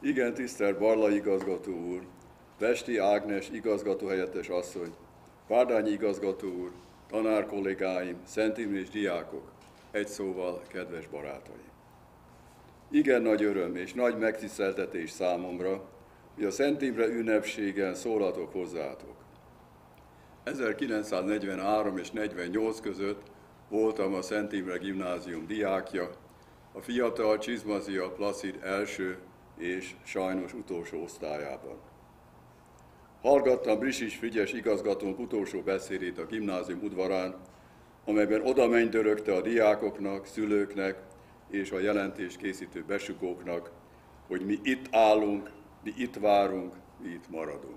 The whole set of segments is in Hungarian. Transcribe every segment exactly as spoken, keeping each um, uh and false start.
Igen, tisztelt Barlai igazgató úr, Pesti Ágnes igazgatóhelyettes asszony, Párdányi igazgató úr, tanár kollégáim, Szent Imrés diákok, egy szóval kedves barátaim. Igen nagy öröm és nagy megtiszteltetés számomra, hogy a Szent Imre ünnepségen szólhatok hozzátok. ezerkilencszáznegyvenhárom és negyvennyolc között voltam a Szent Imre Gimnázium diákja, a fiatal Csizmazia Placid első és sajnos utolsó osztályában. Hallgattam Brisics Frigyes igazgatónk utolsó beszédét a gimnázium udvarán, amelyben oda mennydörögte a diákoknak, szülőknek és a jelentést készítő besugóknak, hogy mi itt állunk, mi itt várunk, mi itt maradunk.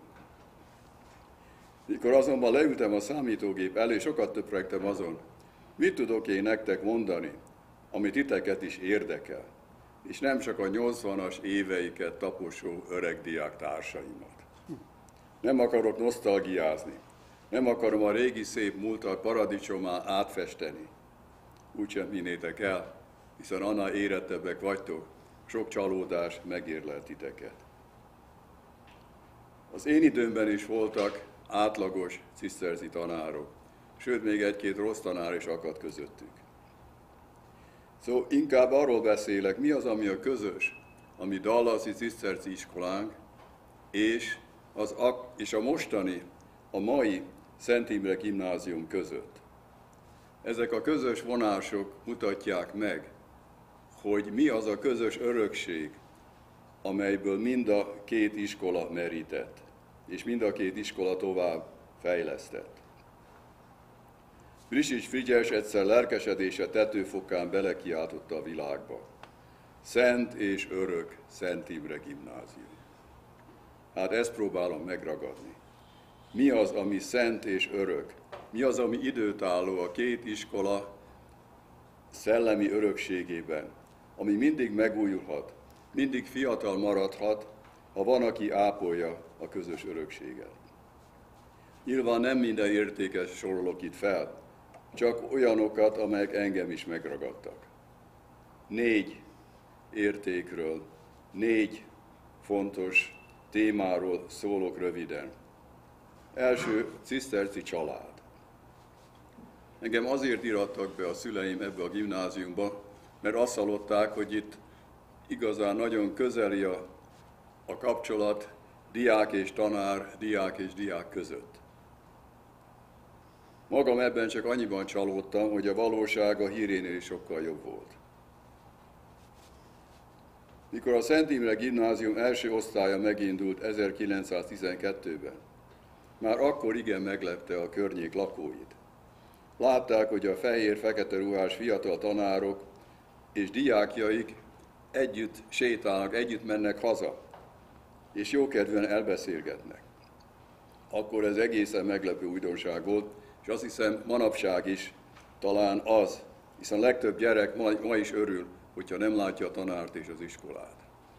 Mikor azonban leültem a számítógép elé, sokat töprengtem azon, mit tudok én nektek mondani, ami titeket is érdekel, és nem csak a nyolcvanas éveiket taposó öreg diák társaimat. Nem akarok nosztalgiázni, nem akarom a régi szép múltat paradicsomá átfesteni. Úgysem hinnétek el, hiszen annál érettebbek vagytok, sok csalódás megérlelt titeket. Az én időmben is voltak átlagos ciszterci tanárok, sőt még egy-két rossz tanár is akadt közöttük. Szóval inkább arról beszélek, mi az, ami a közös, ami dallasi ciszterci iskolánk, és, az, és a mostani, a mai Szent Imre Gimnázium között. Ezek a közös vonások mutatják meg, hogy mi az a közös örökség, amelyből mind a két iskola merített, és mind a két iskola tovább fejlesztett. Brisics Frigyes egyszer lelkesedése tetőfokán belekiáltotta a világba. Szent és örök Szent Imre Gimnázium. Hát ezt próbálom megragadni. Mi az, ami szent és örök? Mi az, ami időtálló a két iskola szellemi örökségében, ami mindig megújulhat, mindig fiatal maradhat, ha van, aki ápolja a közös örökséget. Nyilván nem minden értékes sorolok itt fel, csak olyanokat, amelyek engem is megragadtak. Négy értékről, négy fontos témáról szólok röviden. Első, ciszterci család. Engem azért irattak be a szüleim ebbe a gimnáziumba, mert azt hallották, hogy itt igazán nagyon közeli a, a kapcsolat diák és tanár, diák és diák között. Magam ebben csak annyiban csalódtam, hogy a valóság a hírénél is sokkal jobb volt. Mikor a Szent Imre Gimnázium első osztálya megindult ezerkilencszáztizenkettőben, már akkor igen meglepte a környék lakóit. Látták, hogy a fehér-fekete ruhás fiatal tanárok és diákjaik együtt sétálnak, együtt mennek haza, és jókedvűen elbeszélgetnek. Akkor ez egészen meglepő újdonság volt, és azt hiszem manapság is talán az, hiszen a legtöbb gyerek ma, ma is örül, hogyha nem látja a tanárt és az iskolát.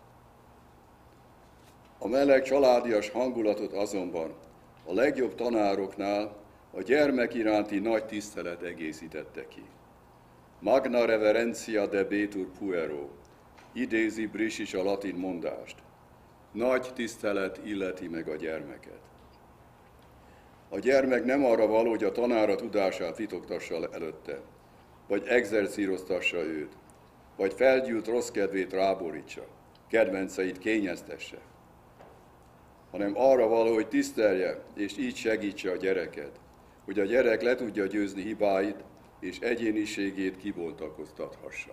A meleg családias hangulatot azonban a legjobb tanároknál a gyermek iránti nagy tisztelet egészítette ki. Magna reverencia debetur puero, idézi Brisics a latin mondást. Nagy tisztelet illeti meg a gyermeket. A gyermek nem arra való, hogy a tanára tudását titoktassa előtte, vagy exercíroztassa őt, vagy felgyűlt rossz kedvét ráborítsa, kedvenceit kényeztesse, hanem arra való, hogy tisztelje, és így segítse a gyereket, hogy a gyerek le tudja győzni hibáit, és egyéniségét kibontakoztathassa.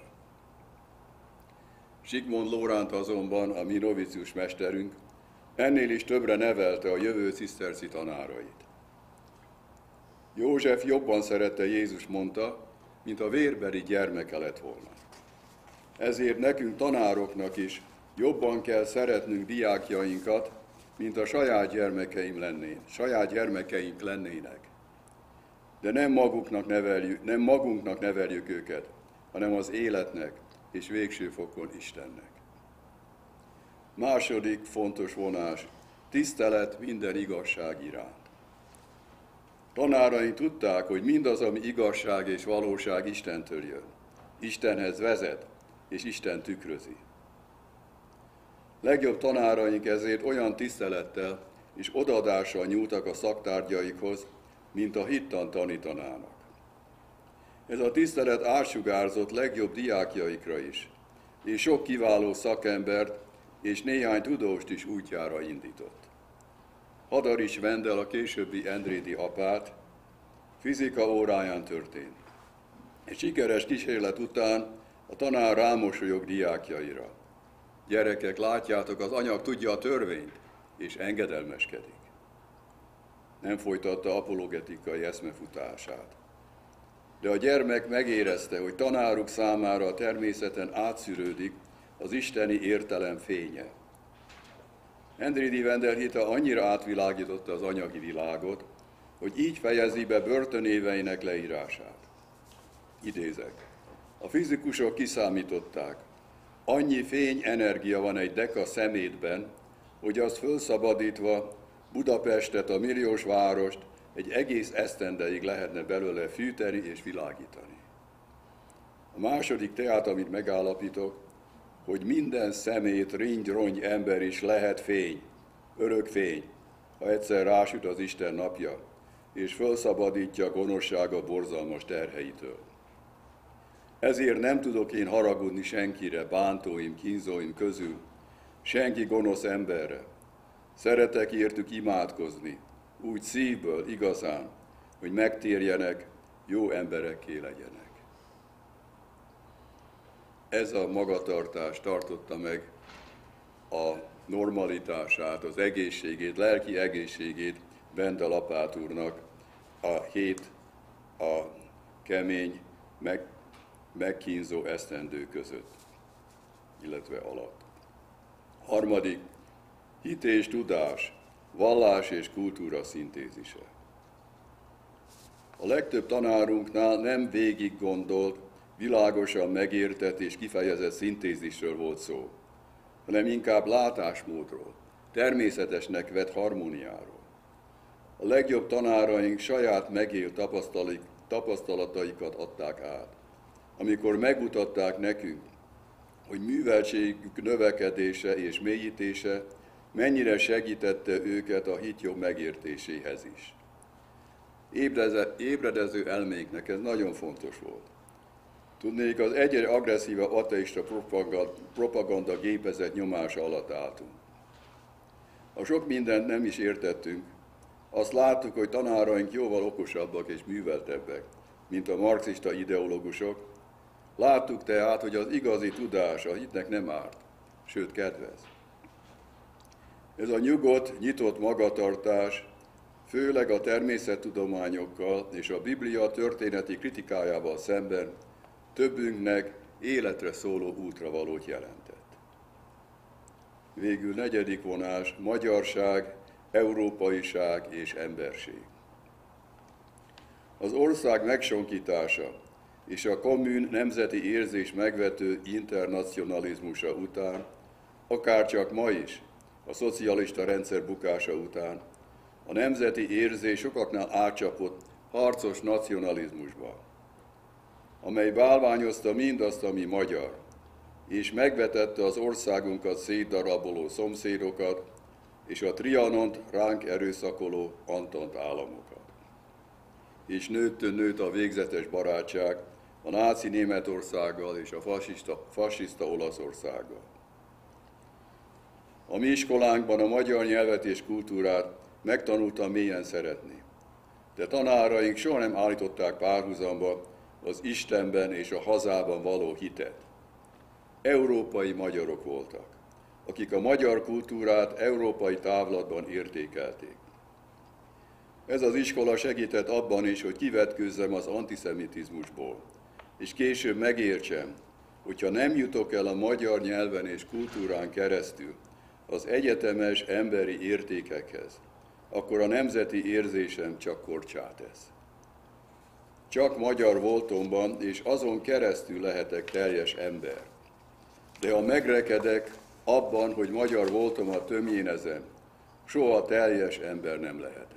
Zsigmond Lóránt azonban, a mi novicius mesterünk, ennél is többre nevelte a jövő ciszterci tanárait. József jobban szerette Jézus, mondta, mint a vérbeli gyermeke lett volna. Ezért nekünk tanároknak is jobban kell szeretnünk diákjainkat, mint a saját gyermekeim lennének, saját gyermekeink lennének. De nem maguknak neveljük, nem magunknak neveljük őket, hanem az életnek és végső fokon Istennek. Második fontos vonás, tisztelet minden igazság iránt. Tanáraink tudták, hogy mindaz, ami igazság és valóság Istentől jön, Istenhez vezet, és Isten tükrözi. Legjobb tanáraink ezért olyan tisztelettel és odaadással nyúltak a szaktárgyaikhoz, mint a hittan tanítanának. Ez a tisztelet átsugárzott legjobb diákjaikra is, és sok kiváló szakembert és néhány tudóst is útjára indított. Hadarics Vendel, a későbbi Endrédi apát, fizika óráján történt. Egy sikeres kísérlet után a tanár rámosolyog diákjaira. Gyerekek, látjátok, az anyag tudja a törvényt, és engedelmeskedik. Nem folytatta apologetikai eszmefutását. De a gyermek megérezte, hogy tanáruk számára a természeten átszűrődik az isteni értelem fénye. Endrédi Vendel hite annyira átvilágította az anyagi világot, hogy így fejezi be börtönéveinek leírását. Idézek. A fizikusok kiszámították, annyi fényenergia van egy deka szemétben, hogy azt fölszabadítva Budapestet, a milliós várost egy egész esztendeig lehetne belőle fűteni és világítani. A második teát, amit megállapítok, hogy minden szemét, ringy, rongy ember is lehet fény, örök fény, ha egyszer rásüt az Isten napja, és fölszabadítja a gonoszsága borzalmas terheitől. Ezért nem tudok én haragudni senkire, bántóim, kínzóim közül, senki gonosz emberre. Szeretek értük imádkozni, úgy szívből, igazán, hogy megtérjenek, jó emberekké legyenek. Ez a magatartás tartotta meg a normalitását, az egészségét, lelki egészségét Vendel apát úrnak a hét a kemény, meg, megkínzó esztendő között, illetve alatt. Harmadik, hit és tudás, vallás és kultúra szintézise. A legtöbb tanárunknál nem végig gondolt, világosan megértett és kifejezett szintézisről volt szó, hanem inkább látásmódról, természetesnek vett harmóniáról. A legjobb tanáraink saját megélt tapasztalataikat adták át, amikor megmutatták nekünk, hogy műveltségük növekedése és mélyítése mennyire segítette őket a hit jobb megértéséhez is. Ébredező elménknek ez nagyon fontos volt. Tudnék, az egyre agresszívabb ateista propaganda gépezet nyomása alatt álltunk. Ha sok mindent nem is értettünk, azt láttuk, hogy tanáraink jóval okosabbak és műveltebbek, mint a marxista ideológusok. Láttuk tehát, hogy az igazi tudás a hitnek nem árt, sőt kedvez. Ez a nyugodt, nyitott magatartás főleg a természettudományokkal és a Biblia történeti kritikájával szemben többünknek életre szóló útravalót jelentett. Végül negyedik vonás, magyarság, európaiság és emberség. Az ország megsonkítása és a kommun nemzeti érzés megvető internacionalizmusa után, akárcsak ma is, a szocialista rendszer bukása után, a nemzeti érzés sokaknál átcsapott harcos nacionalizmusba, amely bálványozta mindazt, ami magyar, és megvetette az országunkat szétdaraboló szomszédokat, és a Trianont ránk erőszakoló Antant államokat. És nőttön nőtt a végzetes barátság a náci Németországgal és a fasiszta, fasiszta Olaszországgal. A mi iskolánkban a magyar nyelvet és kultúrát megtanultam mélyen szeretni, de tanáraink soha nem állították párhuzamba az Istenben és a hazában való hitet. Európai magyarok voltak, akik a magyar kultúrát európai távlatban értékelték. Ez az iskola segített abban is, hogy kivetkőzzem az antiszemitizmusból, és később megértsem, hogyha nem jutok el a magyar nyelven és kultúrán keresztül az egyetemes emberi értékekhez, akkor a nemzeti érzésem csak korcsát tesz. Csak magyar voltomban, és azon keresztül lehetek teljes ember. De ha megrekedek abban, hogy magyar voltomat tömjénezem, soha teljes ember nem lehetek.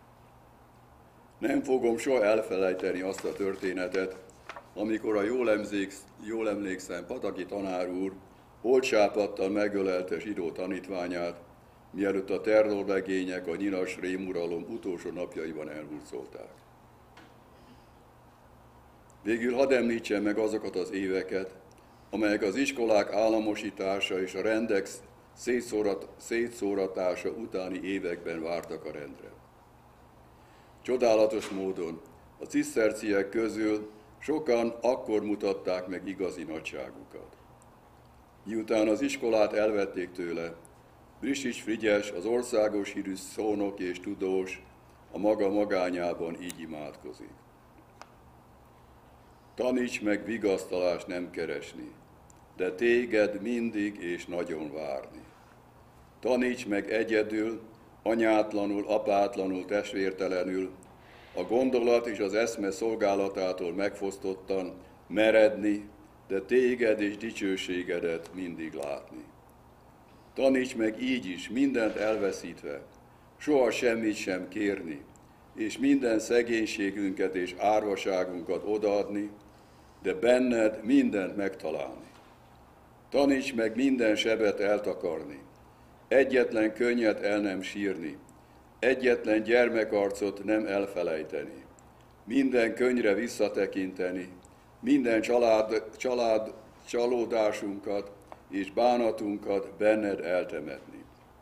Nem fogom soha elfelejteni azt a történetet, amikor a jól, emléksz, jól emlékszem, Pataki tanár úr holtsápadtal megölelte zsidó tanítványát, mielőtt a terrorlegények a nyilas rémuralom utolsó napjaiban elhurcolták. Végül hadd említsem meg azokat az éveket, amelyek az iskolák államosítása és a rendek szétszórat, szétszóratása utáni években vártak a rendre. Csodálatos módon a ciszterciek közül sokan akkor mutatták meg igazi nagyságukat. Miután az iskolát elvették tőle, Brisics Frigyes, az országos hírű szónok és tudós, a maga magányában így imádkozik. Taníts meg vigasztalást nem keresni, de téged mindig és nagyon várni. Taníts meg egyedül, anyátlanul, apátlanul, testvértelenül, a gondolat és az eszme szolgálatától megfosztottan meredni, de téged és dicsőségedet mindig látni. Taníts meg így is, mindent elveszítve, soha semmit sem kérni, és minden szegénységünket és árvaságunkat odaadni, de benned mindent megtalálni. Taníts meg minden sebet eltakarni, egyetlen könnyet el nem sírni, egyetlen gyermekarcot nem elfelejteni, minden könnyre visszatekinteni, minden család, család csalódásunkat és bánatunkat benned eltemetni.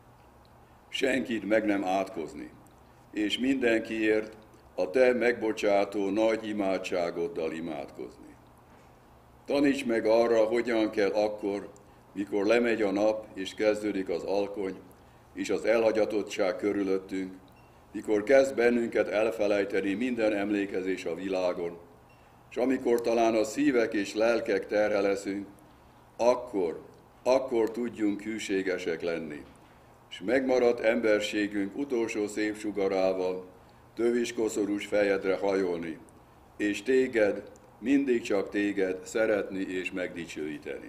Senkit meg nem átkozni, és mindenkiért a te megbocsátó nagy imádságoddal imádkozni. Taníts meg arra, hogyan kell akkor, mikor lemegy a nap és kezdődik az alkony, és az elhagyatottság körülöttünk, mikor kezd bennünket elfelejteni minden emlékezés a világon, és amikor talán a szívek és lelkek terhe leszünk, akkor, akkor tudjunk hűségesek lenni, és megmaradt emberségünk utolsó szép sugarával töviskoszorús fejedre hajolni, és téged, mindig csak téged szeretni és megdicsőíteni.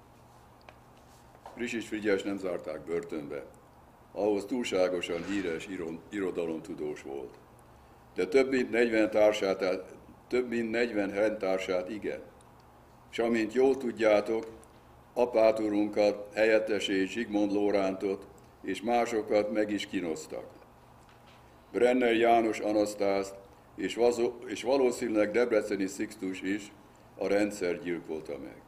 Brisics Frigyes nem zárták börtönbe, ahhoz túlságosan híres irodalomtudós volt. De több mint negyven társát, több mint negyven rendtársát igen. És amint jól tudjátok, apáturunkat, helyettesét Zsigmond Lórántot és másokat meg is kínoztak. Brenner János Anasztászt és, és valószínűleg Debreceni Sixtus is a rendszer gyilkolta meg.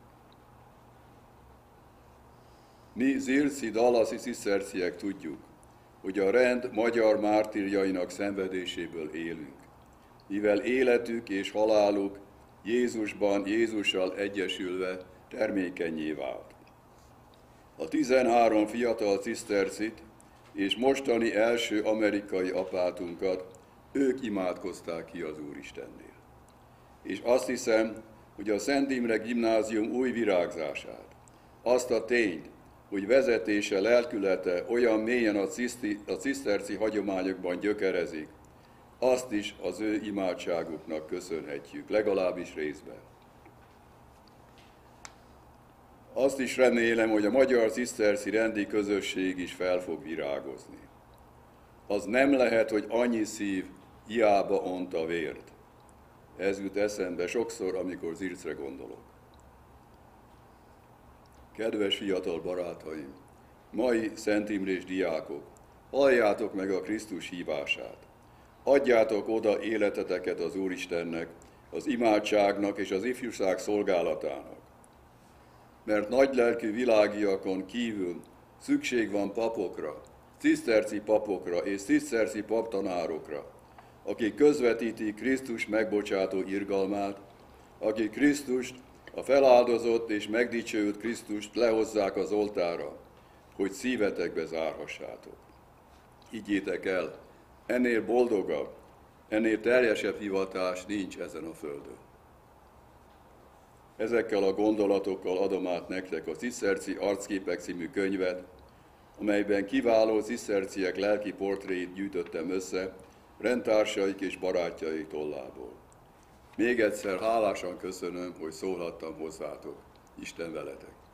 Mi zirci, dallaszi ciszterciek tudjuk, hogy a rend magyar mártírjainak szenvedéséből élünk, mivel életük és haláluk Jézusban, Jézussal egyesülve termékennyé vált. A tizenhárom fiatal cisztercit és mostani első amerikai apátunkat ők imádkozták ki az Úristennél. És azt hiszem, hogy a Szent Imre Gimnázium új virágzását, azt a tényt, hogy vezetése, lelkülete olyan mélyen a, ciszti, a ciszterci hagyományokban gyökerezik, azt is az ő imádságuknak köszönhetjük, legalábbis részben. Azt is remélem, hogy a magyar ciszterci rendi közösség is fel fog virágozni. Az nem lehet, hogy annyi szív hiába ont a vért. Ez jut eszembe sokszor, amikor Zircre gondolok. Kedves fiatal barátaim, mai Szent Imrés diákok, halljátok meg a Krisztus hívását. Adjátok oda életeteket az Úristennek, az imádságnak és az ifjúság szolgálatának. Mert nagylelkű világiakon kívül szükség van papokra, ciszterci papokra és ciszterci paptanárokra, akik közvetítik Krisztus megbocsátó irgalmát, akik Krisztust, a feláldozott és megdicsőült Krisztust lehozzák az oltára, hogy szívetekbe zárhassátok. Higgyétek el, ennél boldogabb, ennél teljesebb hivatás nincs ezen a földön. Ezekkel a gondolatokkal adom át nektek a Ciszterci Arcképek című könyvet, amelyben kiváló ciszterciek lelki portréit gyűjtöttem össze rendtársaik és barátjaik tollából. Még egyszer hálásan köszönöm, hogy szólhattam hozzátok. Isten veletek!